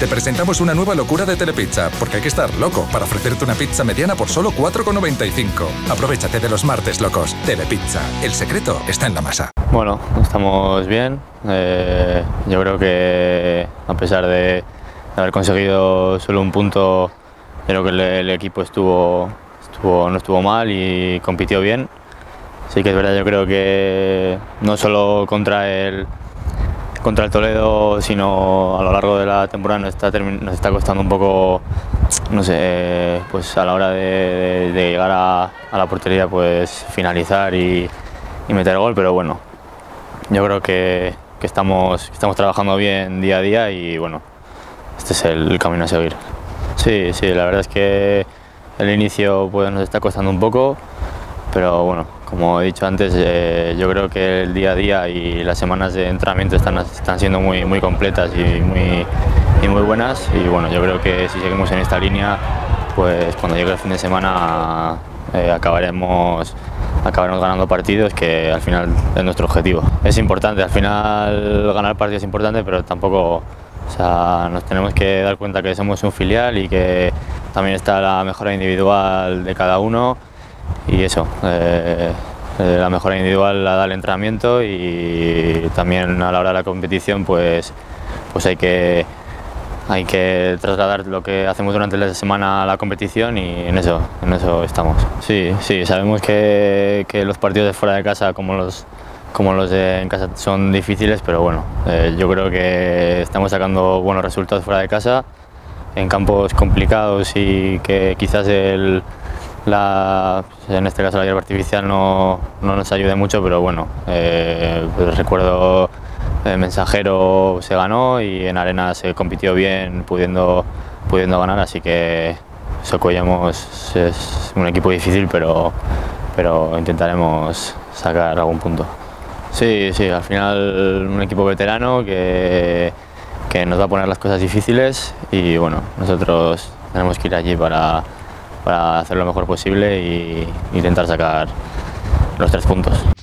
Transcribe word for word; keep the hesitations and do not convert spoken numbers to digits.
Te presentamos una nueva locura de Telepizza, porque hay que estar loco para ofrecerte una pizza mediana por solo cuatro con noventa y cinco. Aprovechate de los martes locos. Telepizza, el secreto está en la masa. Bueno, estamos bien. Eh, yo creo que a pesar de haber conseguido solo un punto, creo que el, el equipo estuvo, estuvo, no estuvo mal y compitió bien. Sí que es verdad, yo creo que no solo contra el, contra el Toledo, sino a lo largo de la temporada nos está, nos está costando un poco, no sé, pues a la hora de, de, de llegar a, a la portería, pues finalizar y, y meter gol, pero bueno, yo creo que, que estamos, estamos trabajando bien día a día y bueno, este es el camino a seguir. Sí, sí, la verdad es que el inicio pues, nos está costando un poco, pero bueno, como he dicho antes, eh, yo creo que el día a día y las semanas de entrenamiento están, están siendo muy, muy completas y muy, y muy buenas y bueno, yo creo que si seguimos en esta línea, pues cuando llegue el fin de semana eh, acabaremos, acabaremos ganando partidos, que al final es nuestro objetivo. Es importante, al final ganar partidos es importante, pero tampoco, o sea, nos tenemos que dar cuenta que somos un filial y que también está la mejora individual de cada uno. Y eso, eh, la mejora individual la da el entrenamiento y también a la hora de la competición pues, pues hay, que, hay que trasladar lo que hacemos durante la semana a la competición y en eso, en eso estamos. Sí, sí, sabemos que, que los partidos de fuera de casa como los, como los de en casa son difíciles, pero bueno, eh, yo creo que estamos sacando buenos resultados fuera de casa, en campos complicados y que quizás el La, en este caso la hierba artificial no, no nos ayude mucho, pero bueno, eh, pues recuerdo el Mensajero se ganó y en arena se compitió bien pudiendo, pudiendo ganar, así que Socollamos es un equipo difícil, pero, pero intentaremos sacar algún punto. Sí, sí, al final un equipo veterano que, que nos va a poner las cosas difíciles y bueno, nosotros tenemos que ir allí para para hacer lo mejor posible e intentar sacar los tres puntos.